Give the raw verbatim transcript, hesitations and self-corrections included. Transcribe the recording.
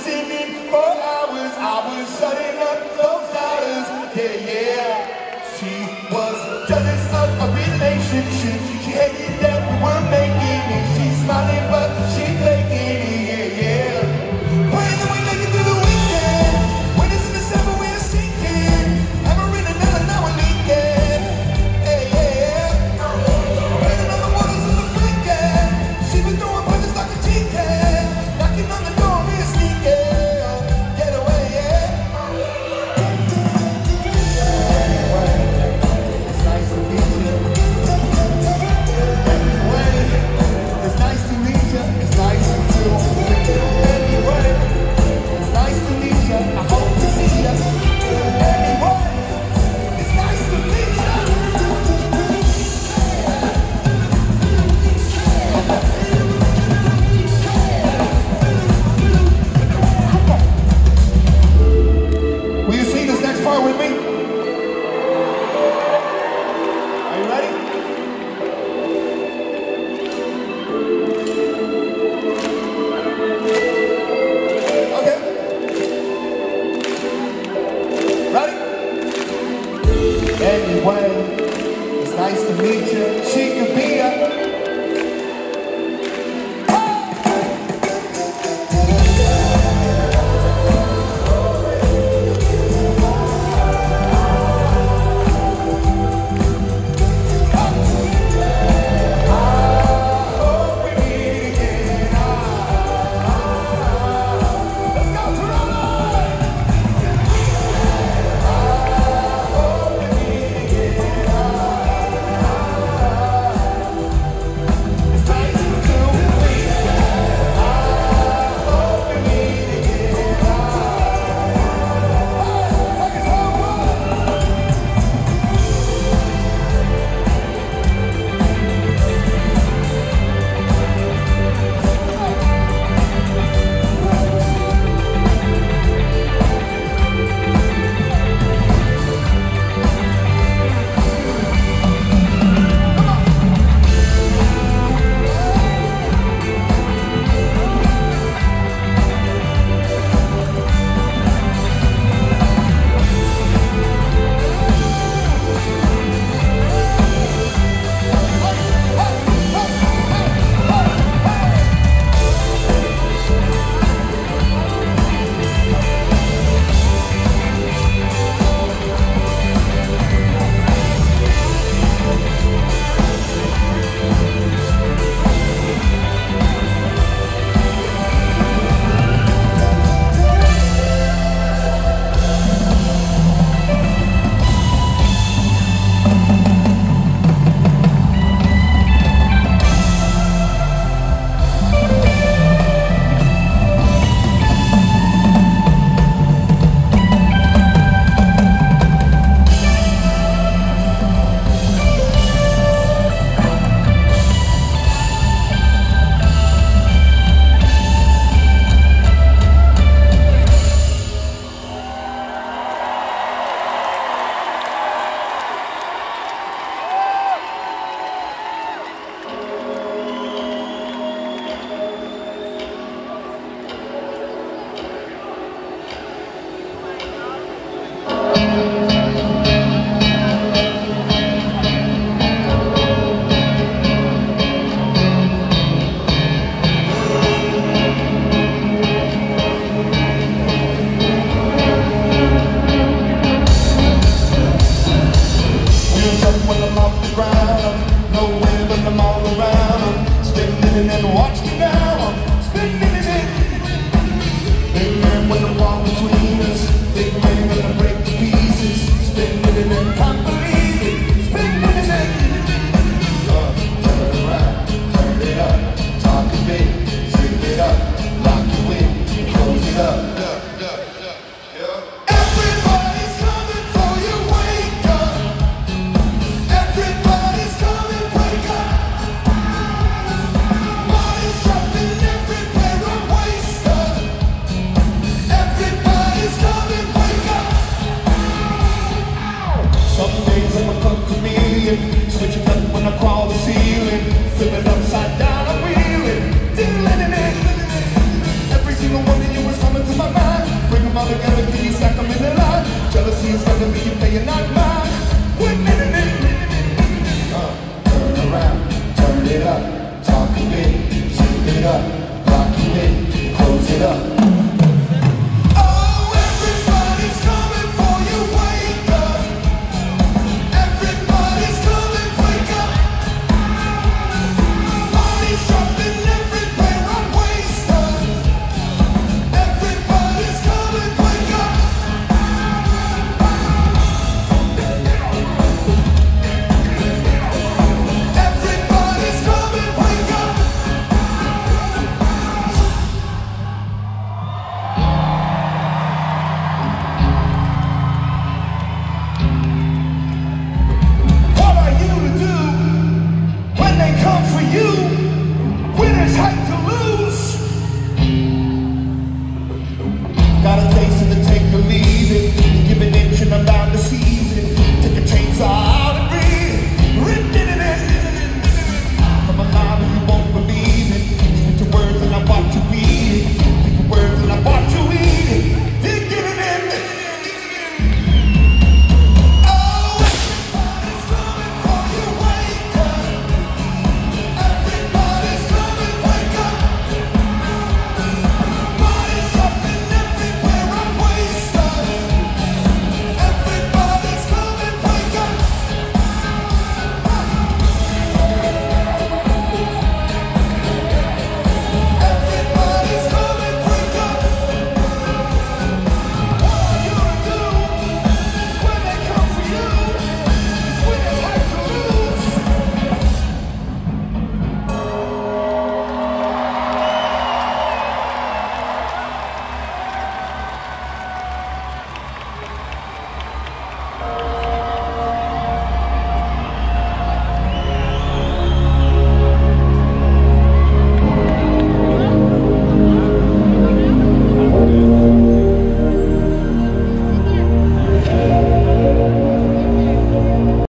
listening for hours. I was shutting up those doubters. Yeah, yeah. She was jealous of a relationship. She hated that we were making it. She's smiling, but she faking it. Yeah, yeah. Praying that we make it through the weekend. When it's in December, we're sinking. Hammer in another, now we're leaking. Hey, yeah, yeah. Playing another one of the freaking. She been throwing punches like a chicken. Knocking on the door, being sneaky. Yeah, all together, can you stack them in the line? Jealousy is gonna be you paying, not mine. Wait, no, no, no, no, no. Uh, turn around, turn it up, talk to me, shoot it up, lock you in, close it up.